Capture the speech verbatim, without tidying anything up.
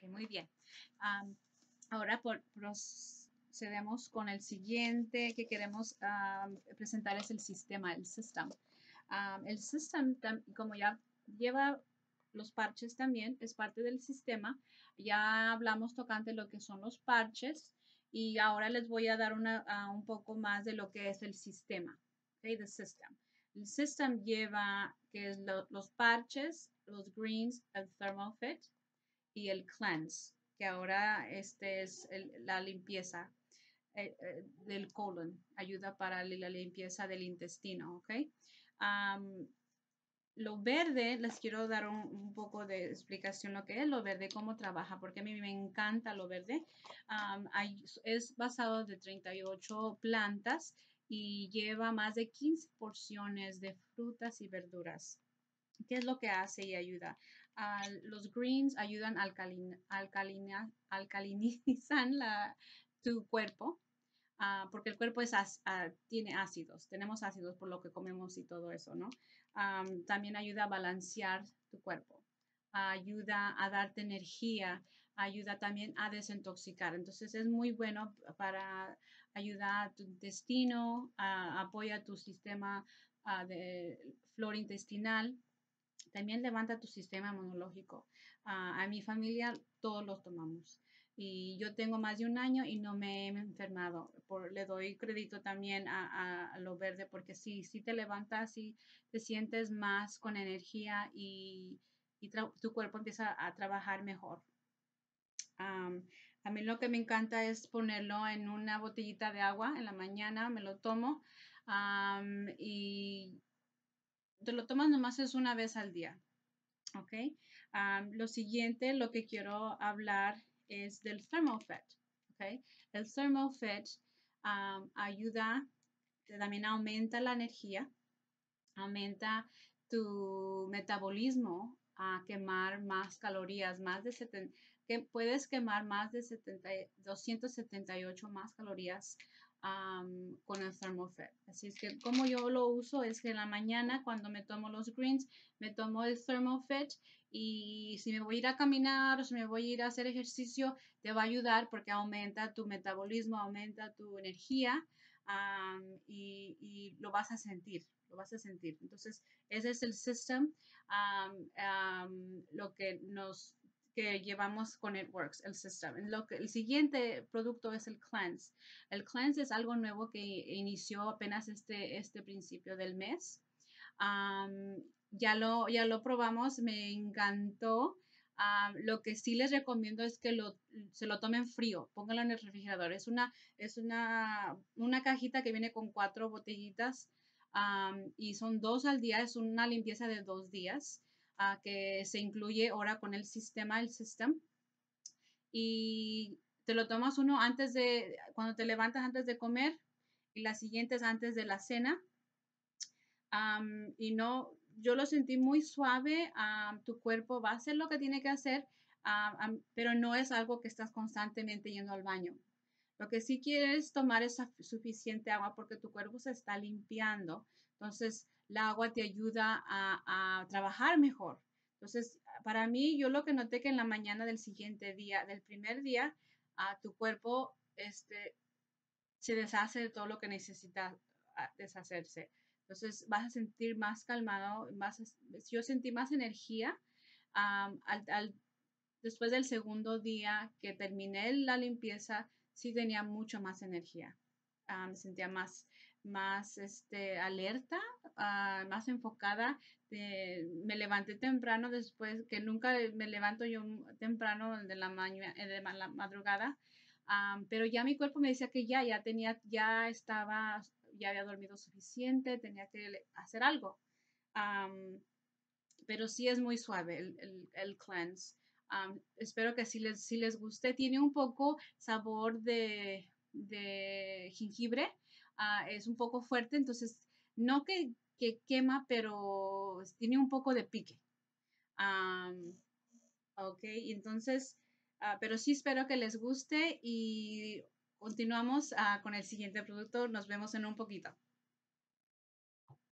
Ok, muy bien. Am, ahora por- procedemos con el siguiente que queremos am, presentar es el sistema, el system. Am, el system, tam- como ya lleva los parches también, es parte del sistema. Ya hablamos tocante lo que son los parches y ahora les voy a dar una, a un poco más de lo que es el sistema. Okay, the system. El system lleva que es lo- los parches, los greens, el thermal fit y el cleanse, que ahora este es el- la limpieza eh, eh, del colon, ayuda para la limpieza del intestino, ¿ok? Um, lo verde, les quiero dar un, un, poco de explicación lo que es lo verde, cómo trabaja, porque a mí me encanta lo verde. Um, hay, es basado de treinta y ocho plantas y lleva más de quince porciones de frutas y verduras. ¿Qué es lo que hace y ayuda? Uh, los greens ayudan a alcalin, alcalina, alcalinizan la, tu cuerpo, uh, porque el cuerpo es, uh, tiene ácidos, tenemos ácidos por lo que comemos y todo eso, ¿no? Um, también ayuda a balancear tu cuerpo, uh, ayuda a darte energía, ayuda también a desintoxicar. Entonces es muy bueno para ayudar a tu intestino, uh, apoya tu sistema uh, de flora intestinal. También levanta tu sistema inmunológico. Uh, a mi familia todos los tomamos. Y yo tengo más de un año y no me he enfermado. Por, le doy crédito también a, a, a lo verde porque sí, sí te levantas y te sientes más con energía y, y tu cuerpo empieza a trabajar mejor. Um, a mí lo que me encanta es ponerlo en una botellita de agua en la mañana, me lo tomo um, y te lo tomas nomás es una vez al día. ¿Ok? Um, lo siguiente, lo que quiero hablar es del ThermoFit. ¿Ok? El ThermoFit um, ayuda, también aumenta la energía, aumenta tu metabolismo a quemar más calorías, más de setenta, que puedes quemar más de setenta, doscientas setenta y ocho más calorías um, con el ThermoFit. Así es que como yo lo uso es que en la mañana cuando me tomo los greens, me tomo el ThermoFit y si me voy a ir a caminar o si me voy a ir a hacer ejercicio, te va a ayudar porque aumenta tu metabolismo, aumenta tu energía um, y, y lo vas a sentir, lo vas a sentir. Entonces, ese es el system, um, um, lo que nos que llevamos con It-Works, el system. Lo que, el siguiente producto es el cleanse. El cleanse es algo nuevo que inició apenas este, este principio del mes. Um, ya, lo, ya lo probamos, me encantó. Um, lo que sí les recomiendo es que lo, se lo tomen frío, pónganlo en el refrigerador. Es una, es una, una cajita que viene con cuatro botellitas um, y son dos al día, es una limpieza de dos días uh, que se incluye ahora con el sistema, el system. Y te lo tomas uno antes de, cuando te levantas antes de comer y las siguientes antes de la cena. Um, y no, yo lo sentí muy suave, um, tu cuerpo va a hacer lo que tiene que hacer, um, um, pero no es algo que estás constantemente yendo al baño. Lo que sí quieres tomar es suficiente agua porque tu cuerpo se está limpiando. Entonces, el agua te ayuda a, a trabajar mejor. Entonces, para mí, yo lo que noté que en la mañana del siguiente día, del primer día, uh, tu cuerpo este, se deshace de todo lo que necesita uh, deshacerse. Entonces, vas a sentir más calmado, más, yo sentí más energía um, al, al, después del segundo día que terminé la limpieza, sí tenía mucho más energía. Uh, me sentía más, más este, alerta, uh, más enfocada. Eh, me levanté temprano después, que nunca me levanto yo temprano de la, mañana, de la madrugada, um, pero ya mi cuerpo me decía que ya, ya tenía, ya estaba, ya había dormido suficiente, tenía que hacer algo. Um, pero sí es muy suave el, el, el cleanse. Um, espero que sí les, sí les guste. Tiene un poco sabor de, de jengibre. Uh, es un poco fuerte, entonces no que, que quema, pero tiene un poco de pique. Um, ok, entonces, uh, pero sí espero que les guste y continuamos uh, con el siguiente producto. Nos vemos en un poquito.